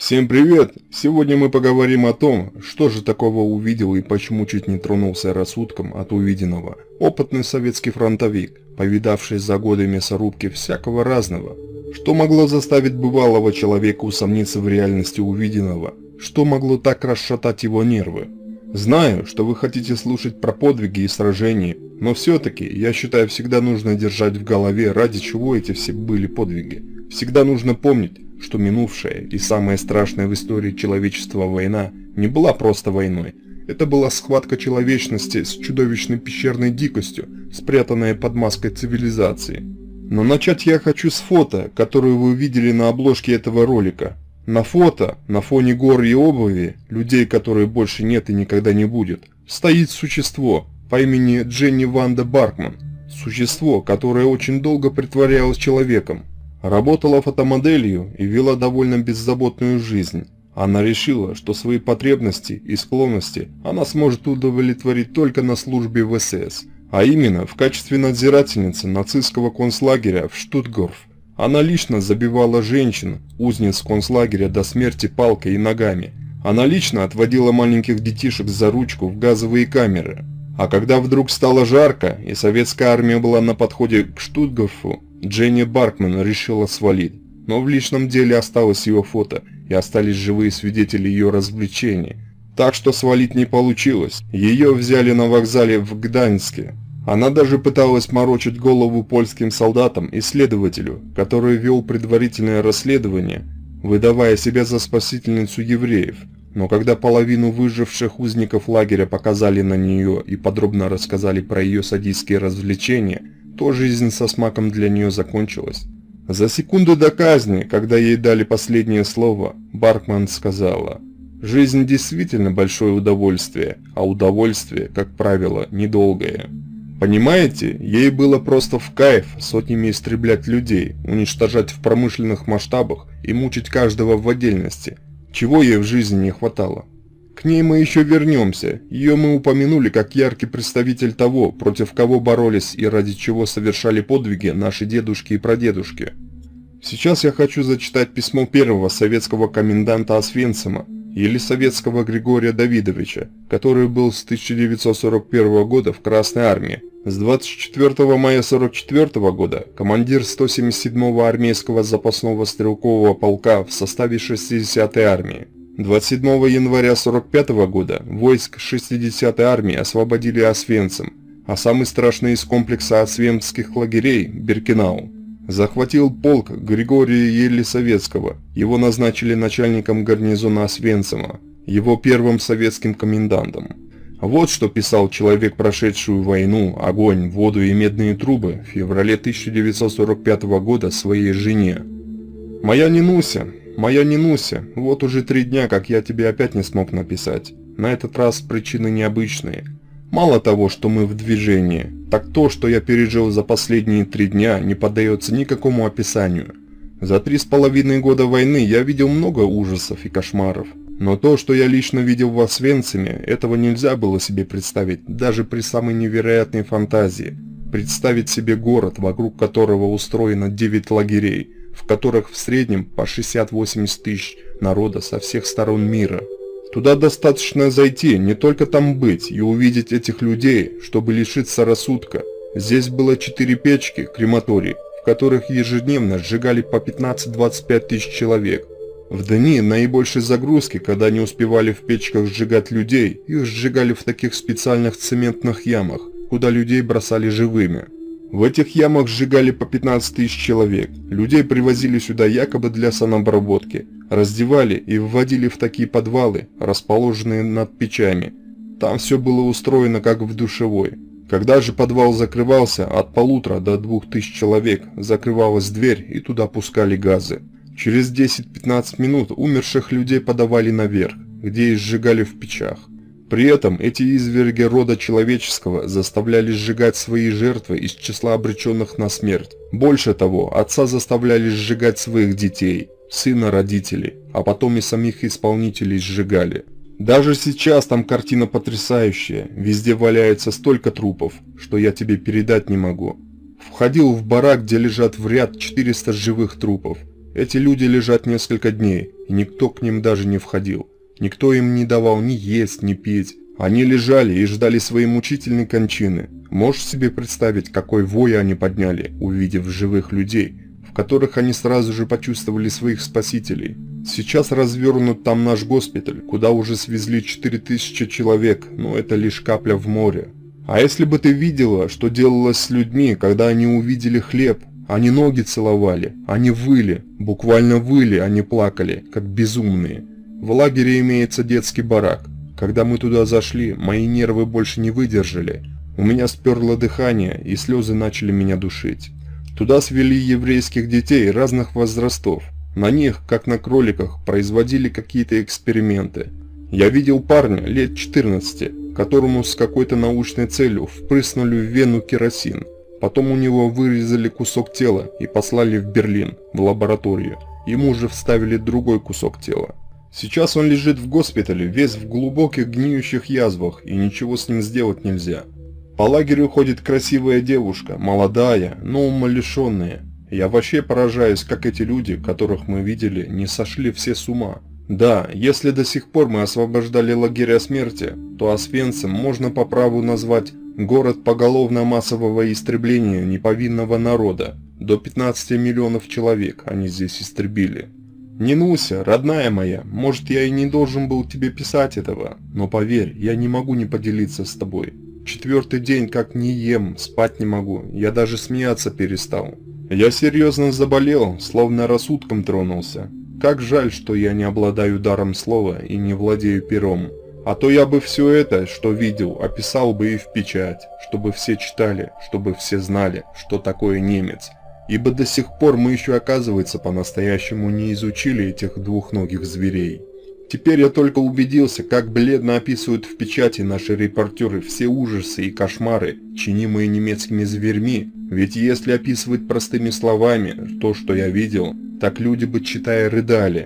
Всем привет! Сегодня мы поговорим о том, что же такого увидел и почему чуть не тронулся рассудком от увиденного. Опытный советский фронтовик, повидавший за годы мясорубки всякого разного. Что могло заставить бывалого человека усомниться в реальности увиденного? Что могло так расшатать его нервы? Знаю, что вы хотите слушать про подвиги и сражения, но все-таки, я считаю, всегда нужно держать в голове, ради чего эти все были подвиги. Всегда нужно помнить, что минувшая и самая страшная в истории человечества война не была просто войной. Это была схватка человечности с чудовищной пещерной дикостью, спрятанная под маской цивилизации. Но начать я хочу с фото, которое вы видели на обложке этого ролика. На фото, на фоне гор и обуви, людей, которые больше нет и никогда не будет, стоит существо по имени Дженни Ванда Баркман. Существо, которое очень долго притворялось человеком. Работала фотомоделью и вела довольно беззаботную жизнь. Она решила, что свои потребности и склонности она сможет удовлетворить только на службе в СС, а именно в качестве надзирательницы нацистского концлагеря в Штутгорф. Она лично забивала женщин, узниц концлагеря до смерти палкой и ногами. Она лично отводила маленьких детишек за ручку в газовые камеры. А когда вдруг стало жарко и советская армия была на подходе к Штутгорфу, Дженни Баркман решила свалить, но в личном деле осталось ее фото и остались живые свидетели ее развлечений. Так что свалить не получилось, ее взяли на вокзале в Гданьске. Она даже пыталась морочить голову польским солдатам и следователю, который вел предварительное расследование, выдавая себя за спасительницу евреев. Но когда половину выживших узников лагеря показали на нее и подробно рассказали про ее садистские развлечения, то жизнь со смаком для нее закончилась. За секунду до казни, когда ей дали последнее слово, Баркман сказала: «Жизнь действительно большое удовольствие, а удовольствие, как правило, недолгое». Понимаете, ей было просто в кайф сотнями истреблять людей, уничтожать в промышленных масштабах и мучить каждого в отдельности. Чего ей в жизни не хватало? К ней мы еще вернемся, ее мы упомянули как яркий представитель того, против кого боролись и ради чего совершали подвиги наши дедушки и прадедушки. Сейчас я хочу зачитать письмо первого советского коменданта Освенцима, Елисаветского Григория Давидовича, который был с 1941 года в Красной армии. С 24 мая 1944 года командир 177-го армейского запасного стрелкового полка в составе 60-й армии. 27 января 1945 года войск 60-й армии освободили Освенцим, а самый страшный из комплекса освенцимских лагерей – Биркенау захватил полк Григория Елисаветского. Его назначили начальником гарнизона Освенцима, его первым советским комендантом. Вот что писал человек, прошедшую войну, огонь, воду и медные трубы в феврале 1945 года своей жене. «Моя Нинуся, вот уже 3 дня, как я тебе опять не смог написать. На этот раз причины необычные. Мало того, что мы в движении, так то, что я пережил за последние 3 дня, не поддается никакому описанию. За 3,5 года войны я видел много ужасов и кошмаров. Но то, что я лично видел в Освенциме, этого нельзя было себе представить, даже при самой невероятной фантазии. Представить себе город, вокруг которого устроено 9 лагерей, в которых в среднем по 60-80 тысяч народа со всех сторон мира. Туда достаточно зайти, не только там быть и увидеть этих людей, чтобы лишиться рассудка. Здесь было 4 печки, крематории, в которых ежедневно сжигали по 15-25 тысяч человек. В дни наибольшей загрузки, когда не успевали в печках сжигать людей, их сжигали в таких специальных цементных ямах, куда людей бросали живыми. В этих ямах сжигали по 15 тысяч человек. Людей привозили сюда якобы для санобработки, раздевали и вводили в такие подвалы, расположенные над печами. Там все было устроено как в душевой. Когда же подвал закрывался, от 1,5 до 2 тысяч человек, закрывалась дверь и туда пускали газы. Через 10-15 минут умерших людей подавали наверх, где их сжигали в печах. При этом эти изверги рода человеческого заставляли сжигать свои жертвы из числа обреченных на смерть. Больше того, отца заставляли сжигать своих детей, сына родителей, а потом и самих исполнителей сжигали. Даже сейчас там картина потрясающая, везде валяется столько трупов, что я тебе передать не могу. Входил в барак, где лежат в ряд 400 живых трупов. Эти люди лежат несколько дней, и никто к ним даже не входил. Никто им не давал ни есть, ни пить. Они лежали и ждали своей мучительной кончины. Можешь себе представить, какой вой они подняли, увидев живых людей, в которых они сразу же почувствовали своих спасителей. Сейчас развернут там наш госпиталь, куда уже свезли 4000 человек, но это лишь капля в море. А если бы ты видела, что делалось с людьми, когда они увидели хлеб? Они ноги целовали, они выли, буквально выли, они плакали, как безумные. В лагере имеется детский барак. Когда мы туда зашли, мои нервы больше не выдержали. У меня сперло дыхание, и слезы начали меня душить. Туда свели еврейских детей разных возрастов. На них, как на кроликах, производили какие-то эксперименты. Я видел парня лет 14, которому с какой-то научной целью впрыснули в вену керосин. Потом у него вырезали кусок тела и послали в Берлин, в лабораторию. Ему же вставили другой кусок тела. Сейчас он лежит в госпитале, весь в глубоких гниющих язвах, и ничего с ним сделать нельзя. По лагерю ходит красивая девушка, молодая, но умалишенная. Я вообще поражаюсь, как эти люди, которых мы видели, не сошли все с ума. Да, если до сих пор мы освобождали лагеря смерти, то Освенцим можно по праву назвать город поголовно-массового истребления неповинного народа. До 15 миллионов человек они здесь истребили. Нинуся, родная моя, может, я и не должен был тебе писать этого, но поверь, я не могу не поделиться с тобой. 4-й день как не ем, спать не могу, я даже смеяться перестал. Я серьезно заболел, словно рассудком тронулся. Как жаль, что я не обладаю даром слова и не владею пером. А то я бы все это, что видел, описал бы и в печать, чтобы все читали, чтобы все знали, что такое немец. Ибо до сих пор мы еще, оказывается, по-настоящему не изучили этих двухногих зверей. Теперь я только убедился, как бледно описывают в печати наши репортеры все ужасы и кошмары, чинимые немецкими зверьми, ведь если описывать простыми словами то, что я видел, так люди бы, читая, рыдали.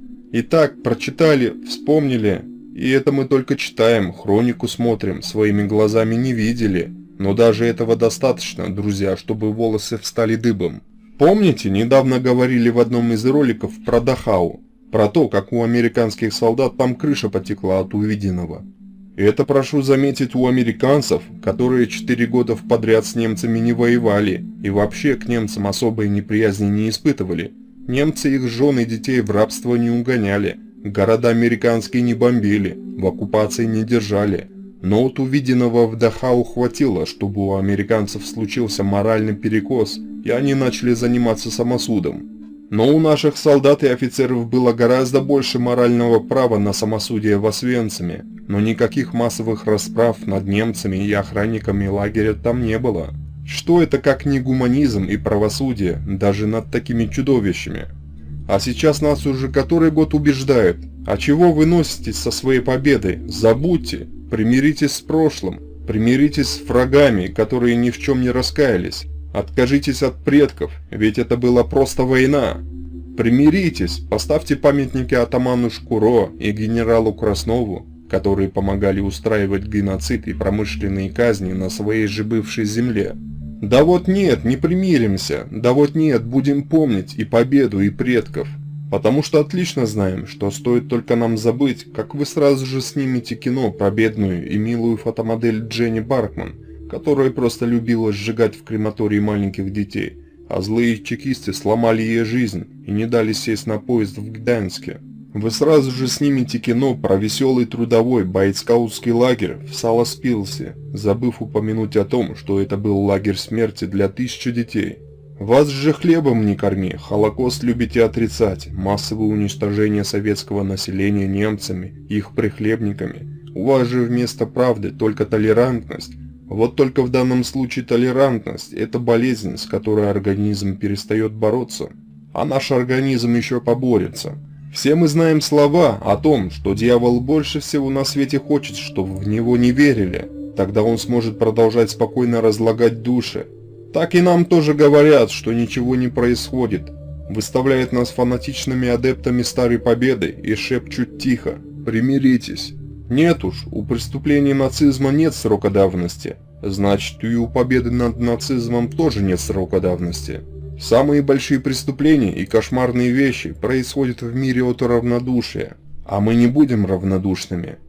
Итак, прочитали, вспомнили, и это мы только читаем, хронику смотрим, своими глазами не видели. Но даже этого достаточно, друзья, чтобы волосы встали дыбом. Помните, недавно говорили в одном из роликов про Дахау? Про то, как у американских солдат там крыша потекла от увиденного. И это, прошу заметить, у американцев, которые 4 года подряд с немцами не воевали и вообще к немцам особой неприязни не испытывали. Немцы их жен и детей в рабство не угоняли, города американские не бомбили, в оккупации не держали. Но от увиденного в Дахау хватило, чтобы у американцев случился моральный перекос, и они начали заниматься самосудом. Но у наших солдат и офицеров было гораздо больше морального права на самосудие в Освенциме, но никаких массовых расправ над немцами и охранниками лагеря там не было. Что это как не гуманизм и правосудие, даже над такими чудовищами? А сейчас нас уже который год убеждают, а чего вы носитесь со своей победой? Забудьте, примиритесь с прошлым, примиритесь с врагами, которые ни в чем не раскаялись. Откажитесь от предков, ведь это была просто война. Примиритесь, поставьте памятники атаману Шкуро и генералу Краснову, которые помогали устраивать геноцид и промышленные казни на своей же бывшей земле. Да вот нет, не примиримся, да вот нет, будем помнить и победу, и предков. Потому что отлично знаем, что стоит только нам забыть, как вы сразу же снимете кино про бедную и милую фотомодель Дженни Баркман, которая просто любила сжигать в крематории маленьких детей, а злые чекисты сломали ей жизнь и не дали сесть на поезд в Гданьске. Вы сразу же снимете кино про веселый трудовой бойскаутский лагерь в Саласпилсе, забыв упомянуть о том, что это был лагерь смерти для 1000 детей. Вас же хлебом не корми, Холокост любите отрицать, массовое уничтожение советского населения немцами, их прихлебниками. У вас же вместо правды только толерантность. Вот только в данном случае толерантность – это болезнь, с которой организм перестает бороться, а наш организм еще поборется. Все мы знаем слова о том, что дьявол больше всего на свете хочет, чтобы в него не верили, тогда он сможет продолжать спокойно разлагать души. Так и нам тоже говорят, что ничего не происходит, выставляют нас фанатичными адептами Старой Победы и шепчут тихо: примиритесь. Нет уж, у преступлений нацизма нет срока давности, значит и у победы над нацизмом тоже нет срока давности. Самые большие преступления и кошмарные вещи происходят в мире от равнодушия, а мы не будем равнодушными.